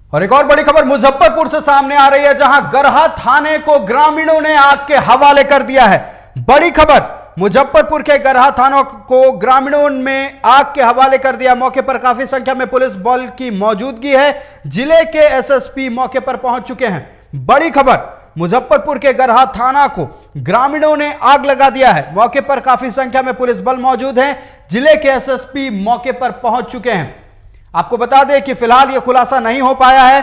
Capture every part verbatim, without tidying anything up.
और एक और बड़ी खबर मुजफ्फरपुर से सामने आ रही है, जहां गरहा थाने को ग्रामीणों ने आग के हवाले कर दिया है। बड़ी खबर, मुजफ्फरपुर के गरहा थानों को ग्रामीणों में आग के हवाले कर दिया। मौके पर काफी संख्या में पुलिस बल की मौजूदगी है। जिले के एसएसपी मौके पर पहुंच चुके हैं। बड़ी खबर, मुजफ्फरपुर के गरहा थाना को ग्रामीणों ने आग लगा दिया है। मौके पर काफी संख्या में पुलिस बल मौजूद है। जिले के एसएसपी मौके पर पहुंच चुके हैं। आपको बता दें कि फिलहाल यह खुलासा नहीं हो पाया है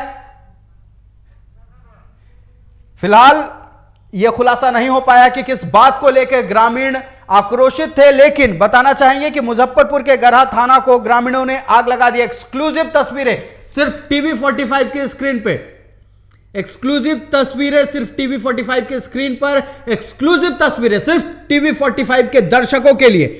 फिलहाल यह खुलासा नहीं हो पाया कि किस बात को लेकर ग्रामीण आक्रोशित थे, लेकिन बताना चाहेंगे कि मुजफ्फरपुर के गरहा थाना को ग्रामीणों ने आग लगा दी। एक्सक्लूसिव तस्वीरें सिर्फ टीवी पैंतालीस की स्क्रीन पे एक्सक्लूसिव तस्वीरें सिर्फ टीवी पैंतालीस के स्क्रीन पर एक्सक्लूसिव तस्वीरें सिर्फ टीवी पैंतालीस के दर्शकों के लिए।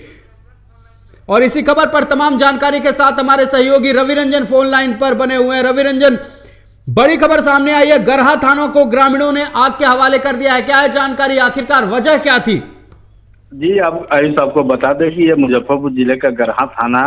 और इसी खबर पर तमाम जानकारी के साथ हमारे सहयोगी रवि रंजन फोन लाइन पर बने हुए हैं। रवि रंजन, बड़ी खबर सामने आई है, गरहा थानों को ग्रामीणों ने आग के हवाले कर दिया है। क्या है जानकारी, आखिरकार वजह क्या थी? जी, अब आयुष आपको बता दें कि ये मुजफ्फरपुर जिले का गरहा थाना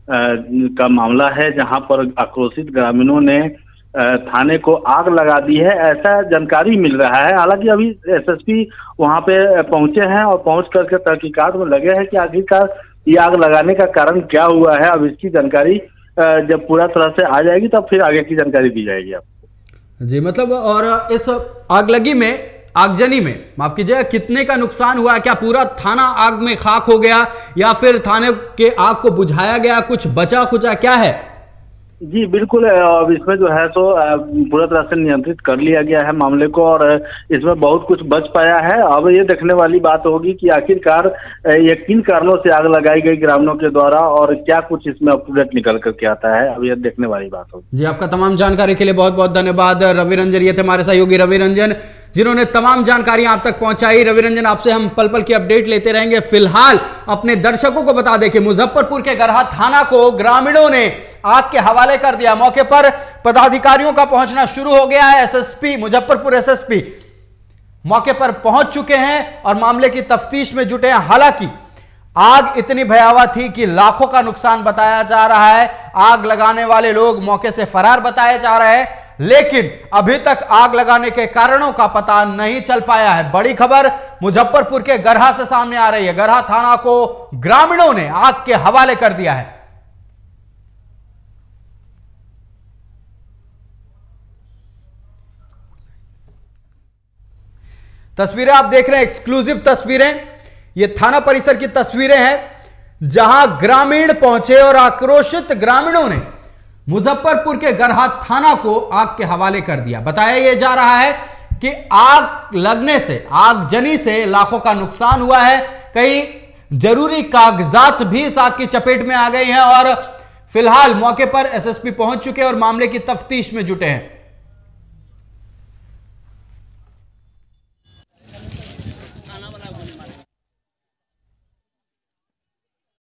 का मामला है, जहां पर आक्रोशित ग्रामीणों ने थाने को आग लगा दी है, ऐसा जानकारी मिल रहा है। हालांकि अभी एसएसपी वहां पे पहुंचे हैं और पहुंच करके तहकीकात में लगे हैं कि आखिरकार ये आग लगाने का कारण क्या हुआ है। अब इसकी जानकारी जब पूरा तरह से आ जाएगी तब फिर आगे की जानकारी दी जाएगी आपको। जी, मतलब और इस आगलगी में, आगजनी में माफ कीजिएगा, कितने का नुकसान हुआ? क्या पूरा थाना आग में खाक हो गया या फिर थाने के आग को बुझाया गया, कुछ बचा खुचा क्या है? जी बिल्कुल, अब इसमें जो है सो पूरा तरह से नियंत्रित कर लिया गया है मामले को, और इसमें बहुत कुछ बच पाया है। अब ये देखने वाली बात होगी कि आखिरकार ये किन कारणों से आग लगाई गई ग्रामीणों के द्वारा और क्या कुछ इसमें अप टू डेट निकल करके आता है। अब ये देखने वाली बात होगी। जी, आपका तमाम जानकारी के लिए बहुत बहुत धन्यवाद रवि रंजन। ये थे हमारे सहयोगी रवि रंजन, जिन्होंने तमाम जानकारी आप तक पहुंचाई। रवि रंजन, आपसे हम पल पल की अपडेट लेते रहेंगे। फिलहाल अपने दर्शकों को बता दें कि मुजफ्फरपुर के गरहा थाना को ग्रामीणों ने आग के हवाले कर दिया। मौके पर पदाधिकारियों का पहुंचना शुरू हो गया है। एसएसपी मुजफ्फरपुर एसएसपी मौके पर पहुंच चुके हैं और मामले की तफ्तीश में जुटे हैं। हालांकि आग इतनी भयावह थी कि लाखों का नुकसान बताया जा रहा है। आग लगाने वाले लोग मौके से फरार बताए जा रहे हैं, लेकिन अभी तक आग लगाने के कारणों का पता नहीं चल पाया है। बड़ी खबर मुजफ्फरपुर के गरहा से सामने आ रही है। गरहा थाना को ग्रामीणों ने आग के हवाले कर दिया है। तस्वीरें आप देख रहे हैं, एक्सक्लूसिव तस्वीरें, ये थाना परिसर की तस्वीरें हैं, जहां ग्रामीण पहुंचे और आक्रोशित ग्रामीणों ने मुजफ्फरपुर के गरहा थाना को आग के हवाले कर दिया। बताया यह जा रहा है कि आग लगने से, आगजनी से लाखों का नुकसान हुआ है। कई जरूरी कागजात भी इस आग की चपेट में आ गए हैं और फिलहाल मौके पर एसएसपी पहुंच चुके हैं और मामले की तफ्तीश में जुटे हैं।